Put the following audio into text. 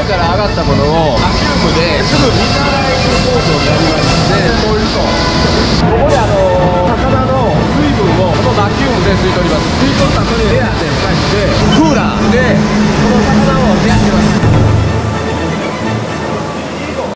から上がったものをアシュームですぐ水洗いするコースを目